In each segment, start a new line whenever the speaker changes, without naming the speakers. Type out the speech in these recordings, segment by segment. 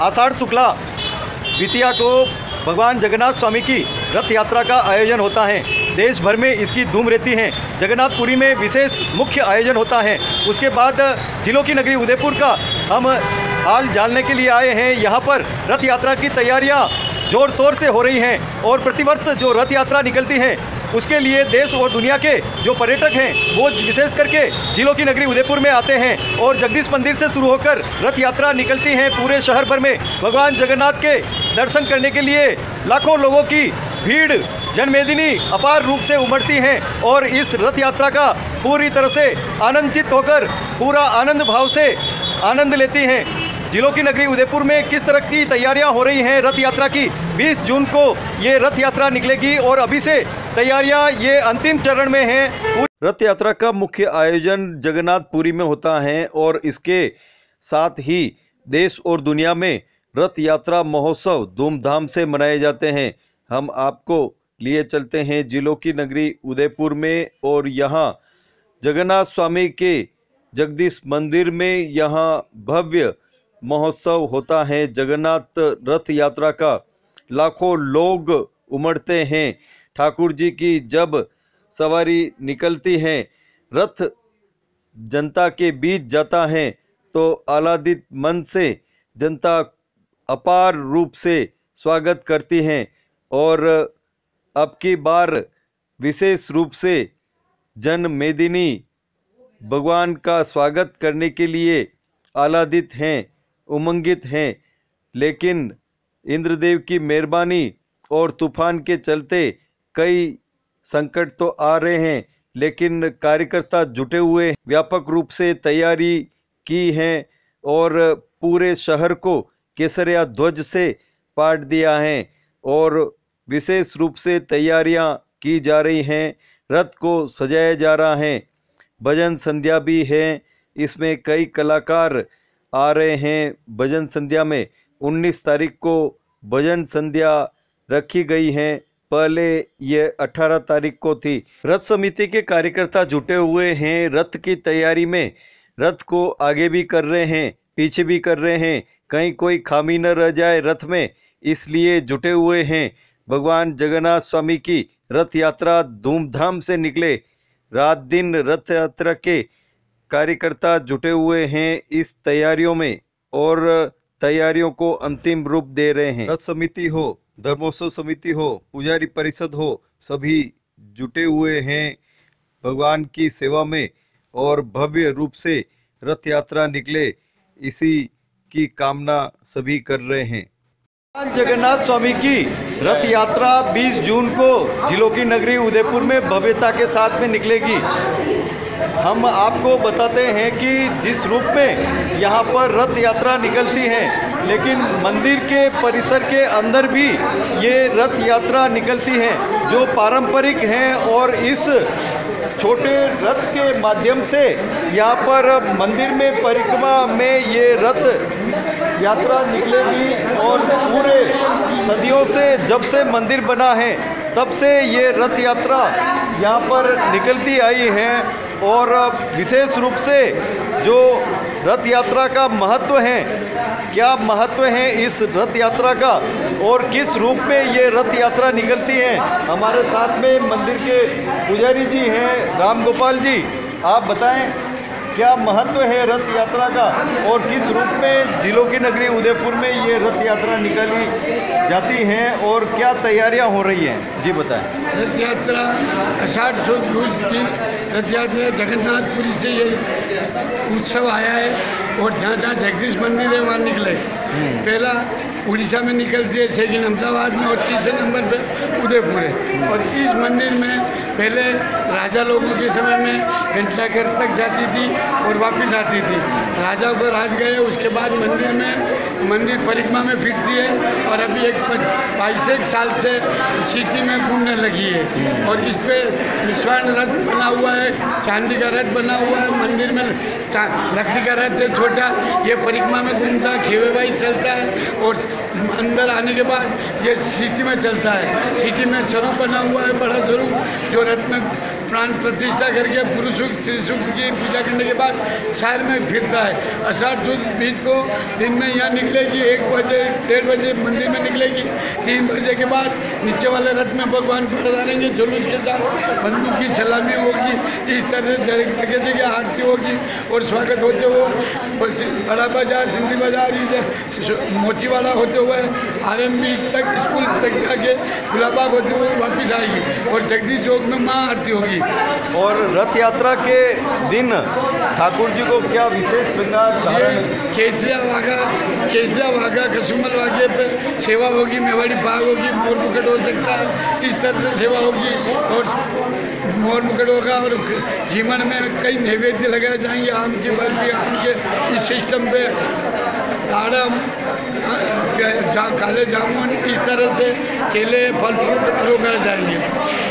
आषाढ़ शुक्ला द्वितीया को भगवान जगन्नाथ स्वामी की रथ यात्रा का आयोजन होता है। देश भर में इसकी धूम रहती है। जगन्नाथपुरी में विशेष मुख्य आयोजन होता है। उसके बाद जिलों की नगरी उदयपुर का हम हाल जानने के लिए आए हैं। यहाँ पर रथ यात्रा की तैयारियाँ जोर शोर से हो रही हैं और प्रतिवर्ष जो रथ यात्रा निकलती है उसके लिए देश और दुनिया के जो पर्यटक हैं वो विशेष करके जिलों की नगरी उदयपुर में आते हैं और जगदीश मंदिर से शुरू होकर रथ यात्रा निकलती हैं। पूरे शहर भर में भगवान जगन्नाथ के दर्शन करने के लिए लाखों लोगों की भीड़ जनमेदिनी अपार रूप से उमड़ती हैं और इस रथ यात्रा का पूरी तरह से आनंदित होकर पूरा आनंद भाव से आनंद लेती हैं। जिलों की नगरी उदयपुर में किस तरह की तैयारियां हो रही हैं रथ यात्रा की। 20 जून को ये रथ यात्रा निकलेगी और अभी से तैयारियां ये अंतिम चरण में हैं। रथ यात्रा का मुख्य आयोजन जगन्नाथपुरी में होता है और इसके साथ ही देश और दुनिया में रथ यात्रा महोत्सव धूमधाम से मनाए जाते हैं। हम आपको लिए चलते हैं जिलों की नगरी उदयपुर में और यहाँ जगन्नाथ स्वामी के जगदीश मंदिर में यहाँ भव्य महोत्सव होता है। जगन्नाथ रथ यात्रा का लाखों लोग उमड़ते हैं। ठाकुर जी की जब सवारी निकलती है, रथ जनता के बीच जाता है तो आह्लादित मन से जनता अपार रूप से स्वागत करती है और अब की बार विशेष रूप से जन मेदिनी भगवान का स्वागत करने के लिए आह्लादित हैं, उमंगित हैं। लेकिन इंद्रदेव की मेहरबानी और तूफान के चलते कई संकट तो आ रहे हैं, लेकिन कार्यकर्ता जुटे हुए व्यापक रूप से तैयारी की है और पूरे शहर को केसरिया ध्वज से पाट दिया है और विशेष रूप से तैयारियां की जा रही हैं। रथ को सजाया जा रहा है। भजन संध्या भी है। इसमें कई कलाकार आ रहे हैं। भजन संध्या में 19 तारीख को भजन संध्या रखी गई है। पहले ये 18 तारीख को थी। रथ समिति के कार्यकर्ता जुटे हुए हैं रथ की तैयारी में। रथ को आगे भी कर रहे हैं, पीछे भी कर रहे हैं, कहीं कोई खामी न रह जाए रथ में, इसलिए जुटे हुए हैं। भगवान जगन्नाथ स्वामी की रथ यात्रा धूमधाम से निकले। रात दिन रथ यात्रा के कार्यकर्ता जुटे हुए हैं इस तैयारियों में और तैयारियों को अंतिम रूप दे रहे हैं। रथ समिति हो, धर्मोत्सव समिति हो, पुजारी परिषद हो, सभी जुटे हुए हैं भगवान की सेवा में और भव्य रूप से रथ यात्रा निकले, इसी की कामना सभी कर रहे हैं। भगवान जगन्नाथ स्वामी की रथ यात्रा 20 जून को जिलों की नगरी उदयपुर में भव्यता के साथ में निकलेगी। हम आपको बताते हैं कि जिस रूप में यहाँ पर रथ यात्रा निकलती है, लेकिन मंदिर के परिसर के अंदर भी ये रथ यात्रा निकलती है जो पारंपरिक हैं और इस छोटे रथ के माध्यम से यहाँ पर मंदिर में परिक्रमा में ये रथ यात्रा निकलेगी और पूरे सदियों से जब से मंदिर बना है तब से ये रथ यात्रा यहाँ पर निकलती आई है और विशेष रूप से जो रथ यात्रा का महत्व है, क्या महत्व है इस रथ यात्रा का और किस रूप में ये रथ यात्रा निकलती है। हमारे साथ में मंदिर के पुजारी जी हैं राम गोपाल जी, आप बताएं क्या महत्व है रथ यात्रा का और किस रूप में जिलों की नगरी उदयपुर में ये रथ यात्रा निकाली जाती हैं और क्या तैयारियां हो रही हैं, जी बताएं।
रथ यात्रा आषाढ़ शुक्ल की रथ यात्रा जगन्नाथपुरी से ये उत्सव आया है और जहाँ जहाँ जगदीश मंदिर है वहाँ निकले। पहला उड़ीसा में निकलती है, सेकंड अहमदाबाद में और तीसरे नंबर पे उदयपुर है। और इस मंदिर में पहले राजा लोगों के समय में घंटाघर तक जाती थी और वापस आती थी। राजा को राज गए, उसके बाद मंदिर परिक्रमा में फिरती है और अभी 22 साल से सिटी में घूमने लगी है। और इस पे स्वर्ण रथ बना हुआ है, चांदी का रथ बना हुआ है। मंदिर में लकड़ी का रथ है छोटा, ये परिक्रमा में घूमता, खेवेबाई चलता है और अंदर आने के बाद ये सिटी में चलता है। सिटी में स्वरूप बना हुआ है, बड़ा स्वरूप, जो रथ में प्राण प्रतिष्ठा करके पुरुष सूक्त श्री सूक्त की पूजा करने के बाद शहर में फिरता है। आषाढ़ सुद बीज को दिन में यहाँ निकलेगी, 1 बजे 1:30 बजे मंदिर में निकलेगी, 3 बजे के बाद नीचे वाले रथ में भगवान पधारेंगे जुलूस के साथ, बंदूक की सलामी होगी, इस तरह से जगह जगह आरती होगी और स्वागत होते हुए बड़ा बाजार, सिंधी बाजार, इधर मोचीवाड़ा होते हुए आरएमबी तक, स्कूल तक जाके गुलाबाग होते हुए वापस आएगी और जगदीश चौक में माँ आरती होगी।
और रथ यात्रा के दिन ठाकुर जी को क्या विशेष श्रृंगार धारण?
केसरिया वाघा कसुमल वाघे पे सेवा होगी, मेवाड़ी बाग होगी, मोर मुकुट हो सकता है, इस तरह से सेवा होगी और मोर मुकुट होगा और जीवन में कई नैवेद्य लगाए जाएंगे, आम की बर्फी, आम के इस सिस्टम पे दाड़म, काले जामुन, इस तरह से केले फल फ्रूट लगाए जाएंगे।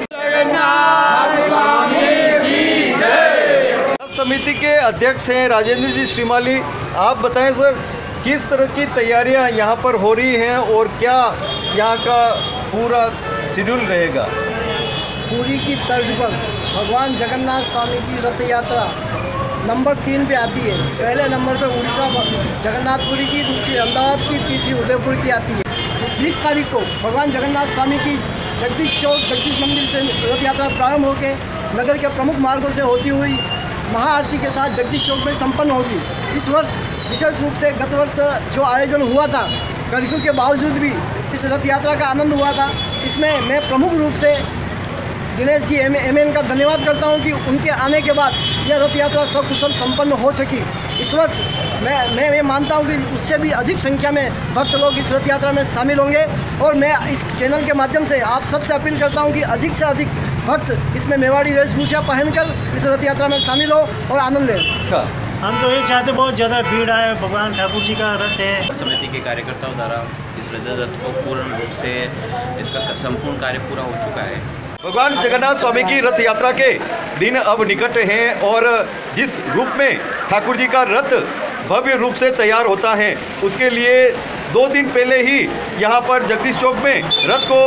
समिति के अध्यक्ष हैं राजेंद्र जी श्रीमाली, आप बताएं सर, किस तरह की तैयारियां यहाँ पर हो रही हैं और क्या यहाँ का पूरा शेड्यूल रहेगा?
पूरी की तर्ज पर भगवान जगन्नाथ स्वामी की रथ यात्रा नंबर 3 पे आती है। पहले नंबर पे उड़ीसा जगन्नाथपुरी की, दूसरी अहमदाबाद की, तीसरी उदयपुर की आती है। 20 तारीख को भगवान जगन्नाथ स्वामी की जगदीश मंदिर से रथ यात्रा प्रारंभ होकर नगर के प्रमुख मार्गों से होती हुई महाआरती के साथ जगदीश चौक में संपन्न होगी। इस वर्ष विशेष रूप से गत वर्ष जो आयोजन हुआ था, कर्फ्यू के बावजूद भी इस रथ यात्रा का आनंद हुआ था। इसमें मैं प्रमुख रूप से दिनेश जी एमएन का धन्यवाद करता हूं कि उनके आने के बाद यह रथ यात्रा सकुशल संपन्न हो सकी। इस वर्ष मैं मानता हूं कि उससे भी अधिक संख्या में भक्त लोग इस रथ यात्रा में शामिल होंगे और मैं इस चैनल के माध्यम से आप सबसे अपील करता हूं कि अधिक से अधिक भक्त इसमें मेवाड़ी वेशभूषा पहनकर इस रथ यात्रा में शामिल हो और आनंद लें।
हम तो ये चाहते, बहुत ज़्यादा भीड़ आए, भगवान ठाकुर जी का रथ है।
समिति के कार्यकर्ताओं द्वारा इस रथ को पूर्ण रूप से इसका संपूर्ण कार्य पूरा हो चुका है।
भगवान जगन्नाथ स्वामी की रथ यात्रा के दिन अब निकट हैं और जिस रूप में ठाकुर जी का रथ भव्य रूप से तैयार होता है, उसके लिए 2 दिन पहले ही यहाँ पर जगदीश चौक में रथ को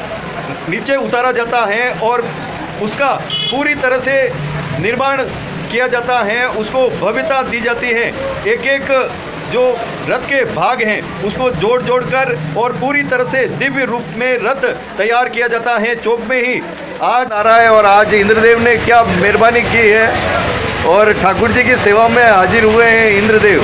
नीचे उतारा जाता है और उसका पूरी तरह से निर्माण किया जाता है, उसको भव्यता दी जाती है। एक एक जो रथ के भाग हैं उसको जोड़ कर और पूरी तरह से दिव्य रूप में रथ तैयार किया जाता है। चौक में ही आज आ रहा है और आज इंद्रदेव ने क्या मेहरबानी की है और ठाकुर जी की सेवा में हाजिर हुए हैं इंद्रदेव।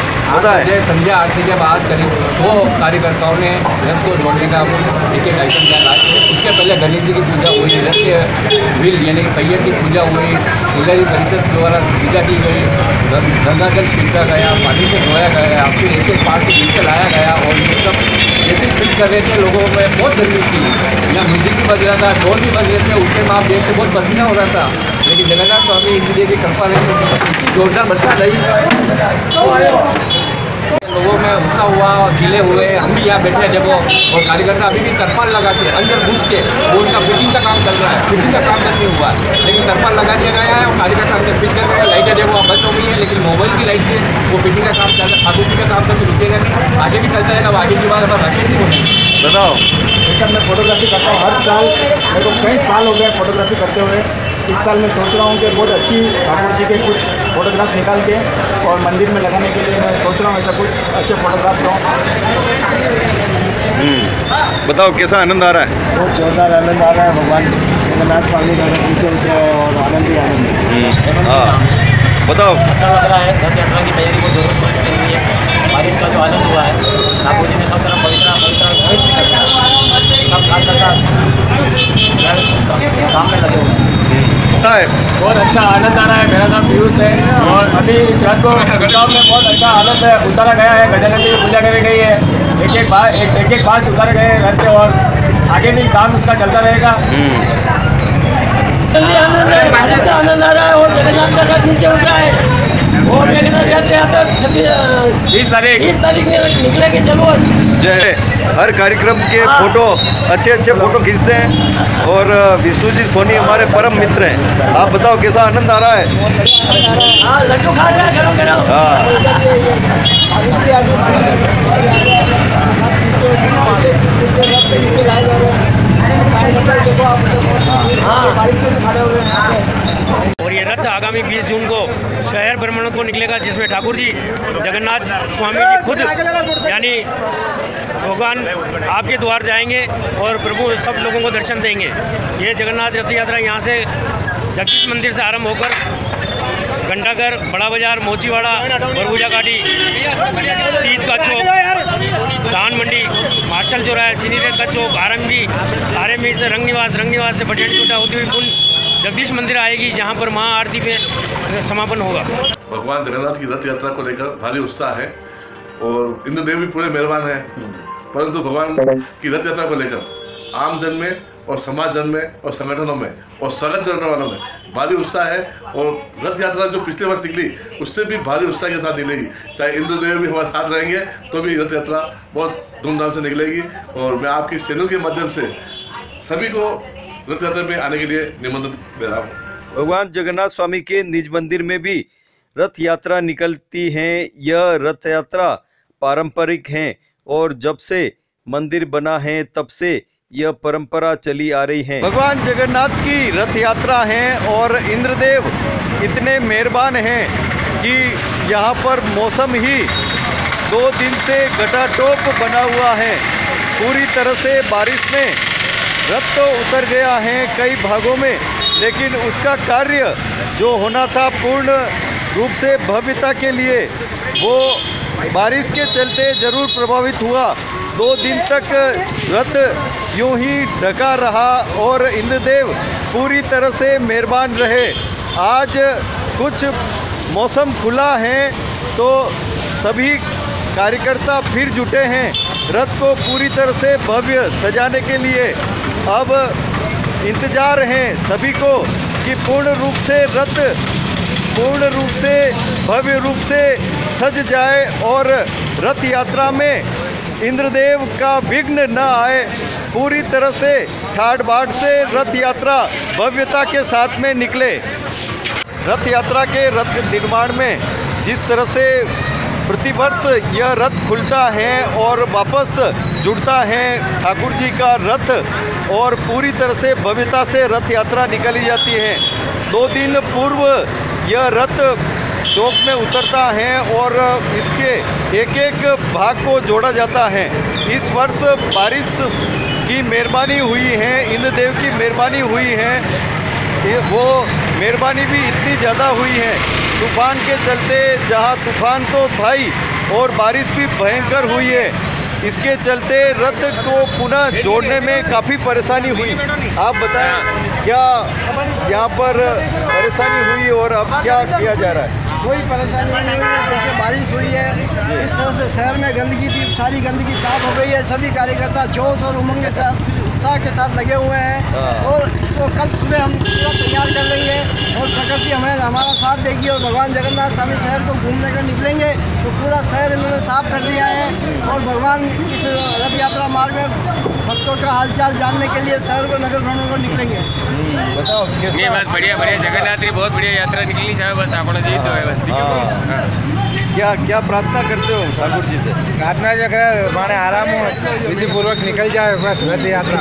आज संध्या आरती के बाद करीब 100 कार्यकर्ताओं ने रथ को जोड़ने का एक आइटम किया था। उसके पहले गणेश जी की पूजा हुई, रथ के व्हील यानी कि पहिए की पूजा हुई, पुजारी परिषद द्वारा पूजा की गई, गंगा जल छिड़का गया, पानी से धोया गया, फिर एक पार्ट के नीचे लाया गया और ये सब जैसे फिट कर रहे थे। लोगों में बहुत गर्मी थी, यहाँ म्यूजिक भी बज रहा था, ढोल भी बज रहे थे, उसके में आप देखते बहुत पसीना हो रहा था, लेकिन जगन्नाथ स्वामी इंद्र की कृपा रही, जोरदार बच्चा रही, लोगों में उत्साह हुआ और गिले हुए। हम भी यहाँ बैठे जब और कार्यकर्ता अभी भी तरपाल लगा के अंदर घुस के वो उनका फिटिंग का काम चल रहा है, फिटिंग का काम नहीं हुआ, लेकिन तरपाल लगा दिया गया है और कार्यकर्ता अंदर फिट कर रहे हैं। लाइटें जो बंद हो गई है, लेकिन मोबाइल की लाइट से वो फिटिंग का काम चल रहा है। ठाकुर जी का काम करके रुकेगा नहीं, आगे भी चलता रहेगा। आगे की बात अब राकेश जी बोलेंगे।
बताओ।
जैसा मैं फोटोग्राफी करता हूँ हर साल, मेरे को कई साल हो गए फोटोग्राफी करते हुए। इस साल मैं सोच रहा हूँ कि बहुत अच्छी ठाकुर जी के कुछ फोटोग्राफ निकाल के और मंदिर में लगाने के लिए मैं सोच रहा हूँ ऐसा कुछ अच्छे फोटोग्राफ लो।
बताओ कैसा आनंद आ रहा है?
बहुत जोरदार आनंद आ रहा है। भगवान जगन्नाथ स्वामी का नीचे उतरे और आनंद ही आनंद।
हाँ बताओ।
अच्छा लग रहा है, रथ यात्रा की तैयारी को जोरों शोरों से चल रही है। बारिश का जो आनंद हुआ है, ठाकुर जी ने सब तरफ पवित्र काम में लगे हुए हैं।
बहुत अच्छा आनंद आ रहा है। मेरा नाम पीयूष है और अभी इस रथ को उत्सव में बहुत अच्छा आनंद उतारा गया है। गजानन जी की पूजा करी गई है, एक एक बार से उतारे गए रथ के और आगे भी काम इसका चलता रहेगा।
आनंद आ रहा है और जगन्नाथ का रथ नीचे उठ रहा है और 20 तारीख में निकलेगी। चलो
जय। हर कार्यक्रम के फोटो अच्छे फोटो खींचते हैं और विष्णु जी सोनी हमारे परम मित्र हैं। आप बताओ कैसा आनंद आ रहा है?
लड्डू खा रहे हैं,
हाँ।
रथ के नीचे लाए जा रहे हैं। देखो आप बारिश में खड़े हुए हैं।
और ये रथ आगामी 20 जून को शहर भ्रमण को निकलेगा, जिसमें ठाकुर जी जगन्नाथ स्वामी जी खुद यानी भगवान आपके द्वार जाएंगे और प्रभु सब लोगों को दर्शन देंगे। ये जगन्नाथ रथ यात्रा यहाँ से जगदीश मंदिर से आरंभ होकर घंटाघर, बड़ा बाजार, मोचीवाड़ा, बरबूजा घाटी, तीज का चौक, धान मंडी, मार्शल चौराहा, चीनी रेत का चौक, आरएमबी से रंगनिवास से बटेट टूटा होती हुई पुल जगदीश मंदिर आएगी, जहाँ पर महाआरती पे समापन होगा।
भगवान जगन्नाथ की रथ यात्रा को लेकर भारी उत्साह है और इंद्रदेव भी पूरे मेहरबान हैं, परंतु भगवान की रथ यात्रा को लेकर आम जन में और समाज जन में और संगठनों में और स्वागत करने वालों में भारी उत्साह है। और रथ यात्रा जो पिछले वर्ष निकली उससे भी भारी उत्साह के साथ निकलेगी। चाहे इंद्रदेव भी हमारे साथ रहेंगे तो भी रथ यात्रा बहुत धूमधाम से निकलेगी। और मैं आपकी चैनल के माध्यम से सभी को रथ यात्रा में आने के लिए निमंत्रण दे रहा हूँ।
भगवान जगन्नाथ स्वामी के निज मंदिर में भी रथ यात्रा निकलती है। यह रथ यात्रा पारंपरिक है और जब से मंदिर बना है तब से यह परंपरा चली आ रही है। भगवान जगन्नाथ की रथ यात्रा है और इंद्रदेव इतने मेहरबान हैं कि यहाँ पर मौसम ही 2 दिन से घटाटोप बना हुआ है। पूरी तरह से बारिश में रथ तो उतर गया है कई भागों में, लेकिन उसका कार्य जो होना था पूर्ण रूप से भव्यता के लिए वो बारिश के चलते ज़रूर प्रभावित हुआ। 2 दिन तक रथ यूं ही ढका रहा और इंद्रदेव पूरी तरह से मेहरबान रहे। आज कुछ मौसम खुला है तो सभी कार्यकर्ता फिर जुटे हैं रथ को पूरी तरह से भव्य सजाने के लिए। अब इंतज़ार है सभी को कि पूर्ण रूप से भव्य रूप से सज जाए और रथ यात्रा में इंद्रदेव का विघ्न न आए। पूरी तरह से ठाट बाट से रथ यात्रा भव्यता के साथ में निकले। रथ यात्रा के रथ निर्माण में जिस तरह से प्रतिवर्ष यह रथ खुलता है और वापस जुड़ता है ठाकुर जी का रथ और पूरी तरह से भव्यता से रथ यात्रा निकाली जाती है। 2 दिन पूर्व यह रथ चौक में उतरता है और इसके एक एक भाग को जोड़ा जाता है। इस वर्ष बारिश की मेहरबानी हुई है, इंद्रदेव की मेहरबानी हुई है, वो मेहरबानी भी इतनी ज़्यादा हुई है तूफान के चलते, जहाँ तूफान तो था ही और बारिश भी भयंकर हुई है। इसके चलते रथ को पुनः जोड़ने में काफ़ी परेशानी हुई। आप बताएं क्या यहाँ पर परेशानी हुई और अब क्या किया जा रहा है?
कोई परेशानी नहीं हुई है। जैसे बारिश हुई है इस तरह से शहर में गंदगी थी, सारी गंदगी साफ हो गई है। सभी कार्यकर्ता जोश और उमंग के साथ, उत्साह के साथ लगे हुए हैं और इसको कल सुबह हम पूरा तैयार कर लेंगे और प्रकृति हमें हमारा साथ देगी और भगवान जगन्नाथ स्वामी शहर को घूमने कर निकलेंगे तो पूरा शहर इन्होंने साफ कर दिया है। और भगवान इस रथ यात्रा मार्ग में भक्तों का हालचाल जानने के लिए शहर को नगर भ्रमण को निकलेंगे।
बताओ
नहीं, बस बढ़िया जगन्नाथ की बहुत बढ़िया यात्रा निकली है। बस आप जी तो है बस
क्या प्रार्थना करते हो ठाकुर जी से?
प्रार्थना जो करे हमारे आराम विधि पूर्वक निकल जाए बस रथ यात्रा।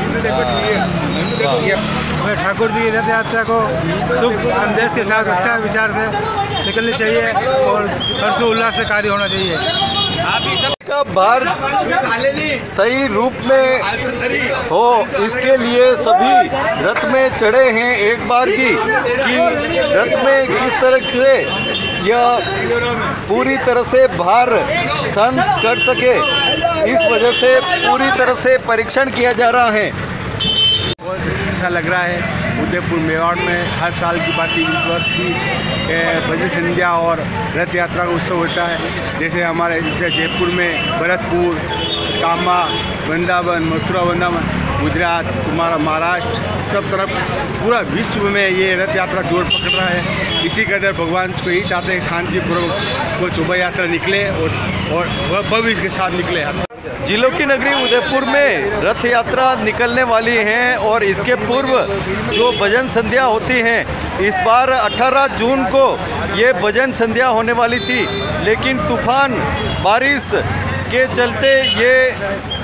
ठाकुर जी की रथ यात्रा को शुभ संदेश के साथ अच्छा विचार से निकलनी चाहिए और हर्षोल्लास से कार्य होना चाहिए।
का भार सही रूप में हो इसके लिए सभी रथ में चढ़े हैं एक बार की कि रथ में किस तरह से यह पूरी तरह से भार सहन कर सके। इस वजह से पूरी तरह से परीक्षण किया जा रहा है।
बहुत अच्छा लग रहा है। उदयपुर मेवाड़ में हर साल की बात इस वर्ष की भजन संध्या और रथ यात्रा का उत्सव होता है। जैसे हमारे जैसे जयपुर में भरतपुर, कामा, वृंदावन, मथुरा वृंदावन, गुजरात, हमारा महाराष्ट्र, सब तरफ पूरा विश्व में ये रथ यात्रा जोर पकड़ रहा है। इसी कदर भगवान को यही चाहते हैं शांतिपूर्वक वो शोभा यात्रा निकले और भविष्य के साथ निकले।
जिलों की नगरी उदयपुर में रथ यात्रा निकलने वाली है और इसके पूर्व जो भजन संध्या होती है, इस बार 18 जून को ये भजन संध्या होने वाली थी, लेकिन तूफान बारिश के चलते ये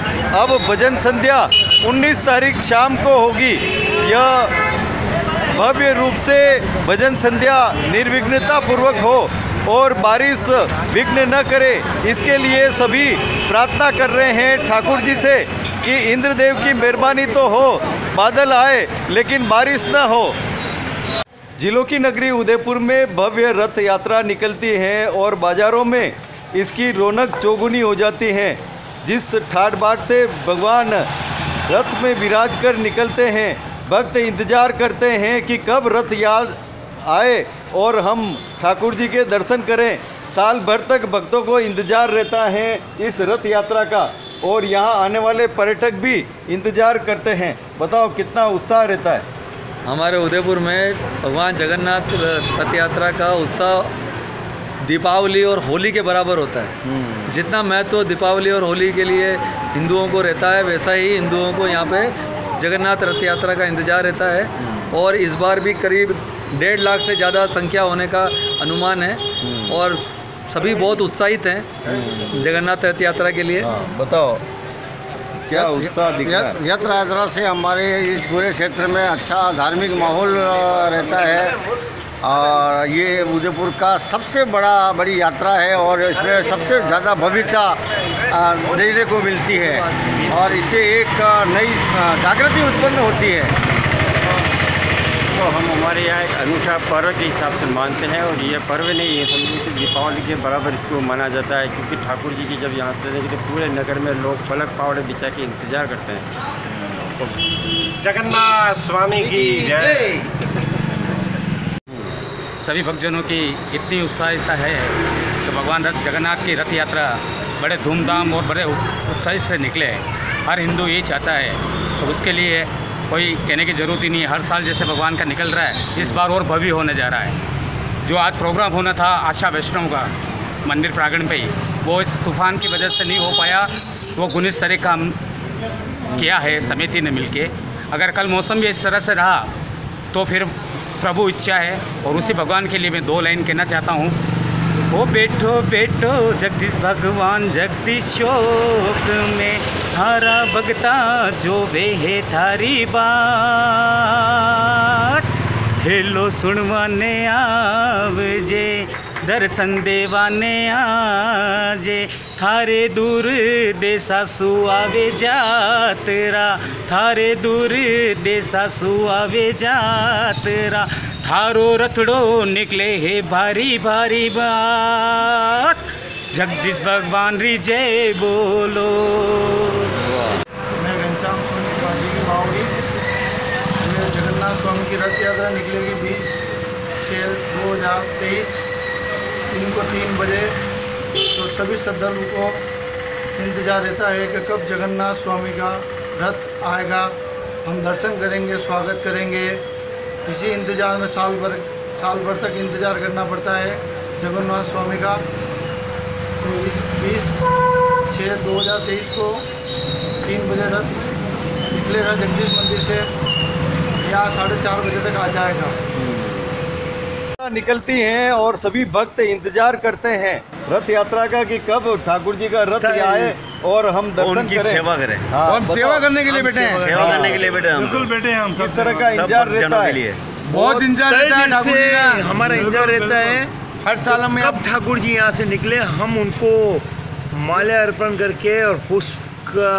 अब भजन संध्या 19 तारीख शाम को होगी। यह भव्य रूप से भजन संध्या निर्विघ्नता पूर्वक हो और बारिश विघ्न न करे, इसके लिए सभी प्रार्थना कर रहे हैं ठाकुर जी से कि इंद्रदेव की मेहरबानी तो हो, बादल आए लेकिन बारिश न हो। जिलों की नगरी उदयपुर में भव्य रथ यात्रा निकलती है और बाज़ारों में इसकी रौनक चौगुनी हो जाती है। जिस ठाट बाट से भगवान रथ में विराज कर निकलते हैं, भक्त इंतजार करते हैं कि कब रथ याद आए और हम ठाकुर जी के दर्शन करें। साल भर तक भक्तों को इंतजार रहता है इस रथ यात्रा का और यहाँ आने वाले पर्यटक भी इंतजार करते हैं। बताओ कितना उत्साह रहता है।
हमारे उदयपुर में भगवान जगन्नाथ रथ यात्रा का उत्साह दीपावली और होली के बराबर होता है। जितना महत्व दीपावली और होली के लिए हिंदुओं को रहता है, वैसा ही हिंदुओं को यहाँ पे जगन्नाथ रथ यात्रा का इंतज़ार रहता है। और इस बार भी करीब 1.5 लाख से ज़्यादा संख्या होने का अनुमान है और सभी बहुत उत्साहित हैं जगन्नाथ रथ यात्रा के लिए।
बताओ क्या उत्साह दिख रहा है?
यात्रा से हमारे इस पूरे क्षेत्र में अच्छा धार्मिक माहौल रहता है और ये उदयपुर का सबसे बड़ी यात्रा है और इसमें सबसे ज़्यादा भव्यता देखने को मिलती है और इससे एक नई जागृति उत्पन्न होती है।
तो हम हमारे यहाँ एक अनूठा पर्व के हिसाब से मानते हैं और ये पर्व नहीं है, समझो कि दीपावली के बराबर इसको माना जाता है, क्योंकि ठाकुर जी की जब यहाँ से तो पूरे नगर में लोग फलक फावड़े बिछा के इंतज़ार करते हैं।
जगन्नाथ स्वामी की जय।
सभी भक्तजनों की इतनी उत्साहिता है कि भगवान जगन्नाथ की रथ यात्रा बड़े धूमधाम और बड़े उत्साह से निकले। हर हिंदू ये चाहता है, तो उसके लिए कोई कहने की ज़रूरत ही नहीं है। हर साल जैसे भगवान का निकल रहा है, इस बार और भव्य होने जा रहा है। जो आज प्रोग्राम होना था आशा वैष्णव का मंदिर प्रांगण पे ही, वो इस तूफान की वजह से नहीं हो पाया। वो 19 तारीख का किया है समिति ने मिलके। अगर कल मौसम भी इस तरह से रहा तो फिर प्रभु इच्छा है और उसी भगवान के लिए मैं 2 लाइन कहना चाहता हूँ। ओ बैठो बैठो जगदीश भगवान जगदीशोक में थारा भगता जो वे है थारी बात, हेलो सुनवाने आवजे दर्शन देवाने आजे, थारे दूर देसा सुआवे जातरा, थारे दूर देसा सुआवे जातरा, थारो रथड़ो निकले है भारी भारी बात, जगदीश भगवान री जय बोलो।
मैं घनश्याम सोनी पाजी की बावड़ी में जगन्नाथ स्वामी की रथ यात्रा निकलेगी 20/6/2023 दिन को 3 बजे। तो सभी श्रद्धालुओं को इंतज़ार रहता है कि कब जगन्नाथ स्वामी का रथ आएगा, हम दर्शन करेंगे, स्वागत करेंगे। इसी इंतज़ार में साल भर तक इंतज़ार करना पड़ता है जगन्नाथ स्वामी का। तो इस 20/6/2023 को 3 बजे रथ निकलेगा जगदीश मंदिर से, यहाँ 4:30 बजे तक आ जाएगा।
निकलती हैं और सभी भक्त इंतजार करते हैं रथ यात्रा का कि कब ठाकुर जी का रथ आए और हम दर्शन करें,
सेवा करें।
हम
सेवा करने के लिए बैठे हैं,
सेवा करने के लिए बैठे हैं।
बिल्कुल बैठे हैं हम।
किस तरह का इंतजार रहता है?
बहुत इंतजार रहता है ठाकुर जी का।
हमारा इंतजार रहता है
हर साल हम
कब ठाकुर जी यहाँ से निकले, हम उनको माल्या अर्पण करके और पुष्प का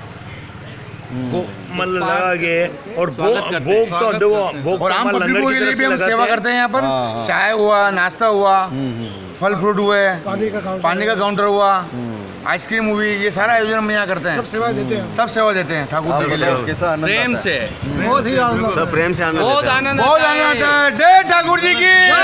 मतलब लगा के और भोग तो दो भोग
और आम पब्लिक के लिए भी हम सेवा करते हैं। यहाँ पर चाय हुआ, नाश्ता हुआ, फल फ्रूट हुए, पानी का काउंटर हुआ, आइसक्रीम हुई, ये सारा आयोजन हम यहाँ करते हैं। सब सेवा देते हैं, सब सेवा देते हैं ठाकुर जी के
प्रेम से,
बहुत ही
सब प्रेम से
बहुत आनंद
आता है। जय ठाकुर जी की।